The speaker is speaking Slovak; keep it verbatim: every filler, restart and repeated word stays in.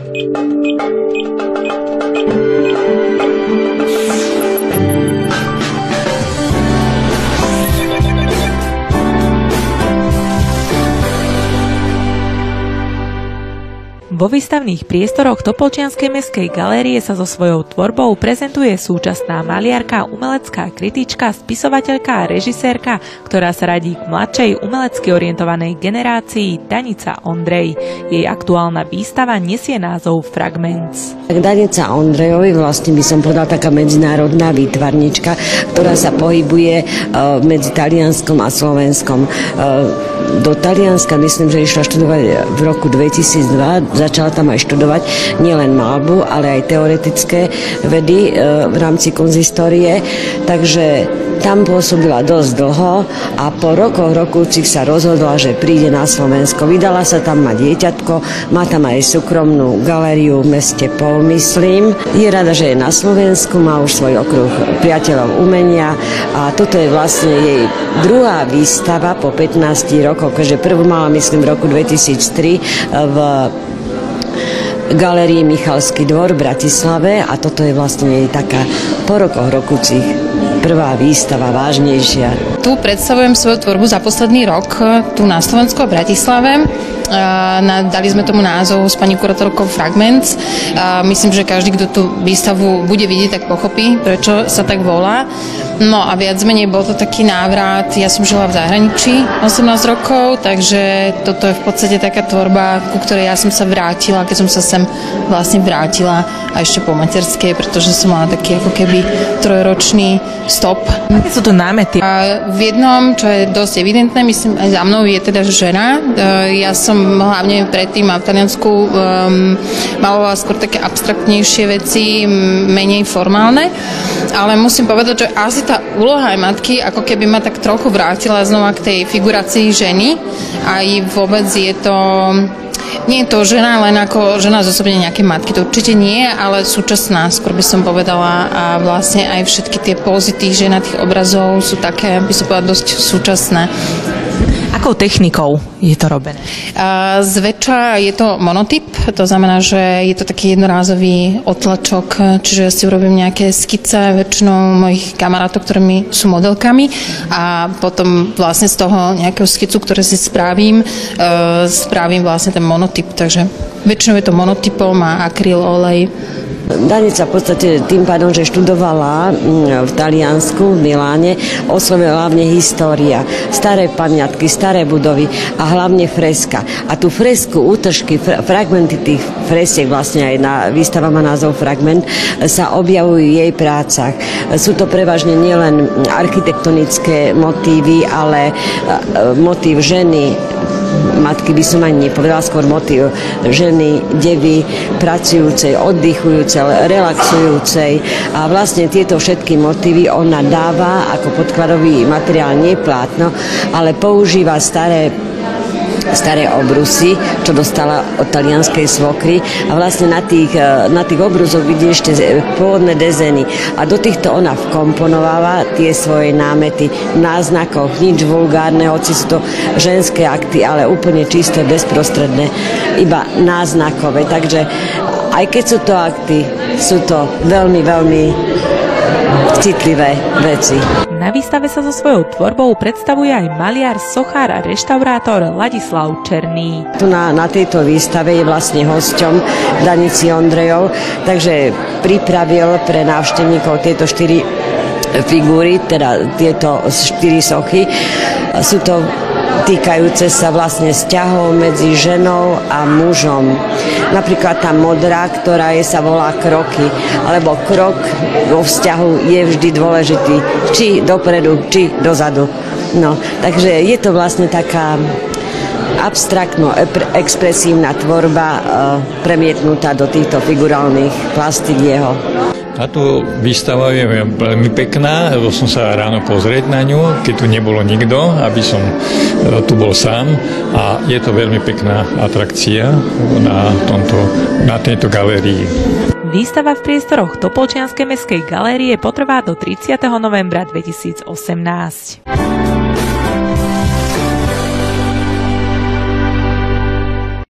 Vo výstavných priestoroch Topoľčianskej mestskej galérie sa so svojou tvorbou prezentuje súčasná maliarka, umelecká kritička, spisovateľka a režisérka, ktorá sa radí k mladšej umelecky orientovanej generácii, Danica Ondrej. Jej aktuálna výstava nesie názov Fragments. Danica Ondrejovi vlastne by som povedala taká medzinárodná výtvarnička, ktorá sa pohybuje uh, medzi Talianskom a Slovenskom. Uh, do Talianska myslím, že išla študovať v roku dvetisícdva, začala tam aj študovať nielen malbu, ale aj teoretické vedy uh, v rámci konzistórie, takže tam pôsobila dosť dlho a po rokoch rokúcich sa rozhodla, že príde na Slovensko. Vydala sa tam, má dieťatko, má tam aj súkromnú galériu v meste Pol, myslím. Je rada, že je na Slovensku, má už svoj okruh priateľov umenia a toto je vlastne jej druhá výstava po pätnástich rokoch, keďže prvú mala, myslím, v roku dvetisíctri v galérii Michalský dvor v Bratislave a toto je vlastne jej taká po rokoch rokúcich prvá výstava, vážnejšia. Tu predstavujem svoju tvorbu za posledný rok tu na Slovensku a Bratislave. Dali sme tomu názov s pani kurátorkou Fragments. Myslím, že každý, kto tú výstavu bude vidieť, tak pochopí, prečo sa tak volá. No a viac menej bol to taký návrat. Ja som žila v zahraničí osemnásť rokov, takže toto je v podstate taká tvorba, ku ktorej ja som sa vrátila, keď som sa sem vlastne vrátila a ešte po materskej, pretože som mala taký ako keby trojročný stop. Aké sú to námety? A v jednom, čo je dosť evidentné, myslím, aj za mnou je teda žena. Ja som hlavne predtým a v Taliansku um, malovala skôr také abstraktnejšie veci, menej formálne, ale musím povedať, že asi tá úloha aj matky ako keby ma tak trochu vrátila znova k tej figurácii ženy. Aj vôbec je to nie je to žena len ako žena zosobne nejaké matky, to určite nie, ale súčasná, skôr by som povedala, a vlastne aj všetky tie pózy tých žien a tých obrazov sú také, by som povedala, dosť súčasné. Akou technikou je to robené? Zväčša je to monotyp, to znamená, že je to taký jednorázový otlačok, čiže si urobím nejaké skice väčšinou mojich kamarátov, ktorými sú modelkami a potom vlastne z toho nejakého skicu, ktoré si spravím, spravím vlastne ten monotyp, takže väčšinou je to monotypom a akryl olej. Danica v podstate tým pádom, že študovala v Taliansku, v Miláne, oslovila hlavne história, staré pamiatky, staré budovy a hlavne freska. A tú fresku, útržky, fragmenty tých fresiek, vlastne aj na výstava má názov Fragment, sa objavujú v jej prácach. Sú to prevažne nielen architektonické motívy, ale motív ženy, matky by som ani nepovedala, skôr motív ženy, devy, pracujúcej, oddychujúcej, relaxujúcej a vlastne tieto všetky motívy ona dáva ako podkladový materiál, nie plátno, ale používa staré staré obrusy, čo dostala od talianskej svokry a vlastne na tých, na tých obrusoch vidí ešte pôvodné dezeny a do týchto ona vkomponováva tie svoje námety v náznakoch, nič vulgárne, hoci sú to ženské akty, ale úplne čisté, bezprostredné, iba náznakové, takže aj keď sú to akty, sú to veľmi, veľmi citlivé veci. Na výstave sa so svojou tvorbou predstavuje aj maliar, sochár a reštaurátor Ladislav Černý. Tu na, na tejto výstave je vlastne hosťom Danici Ondrejov, takže pripravil pre návštevníkov tieto štyri figúry, teda tieto štyri sochy. Sú to týkajúce sa vlastne vzťahov medzi ženou a mužom. Napríklad tá modrá, ktorá je, sa volá kroky, alebo krok vo vzťahu je vždy dôležitý, či dopredu, či dozadu. No, takže je to vlastne taká abstraktno-expresívna tvorba e, premietnutá do týchto figurálnych plastík jeho. Táto výstava je veľmi pekná, lebo som sa ráno pozrieť na ňu, keď tu nebolo nikto, aby som tu bol sám a je to veľmi pekná atrakcia na, tomto, na tejto galérii. Výstava v priestoroch Topoľčianskej mestskej galérie potrvá do tridsiateho novembra dvetisícosemnásť.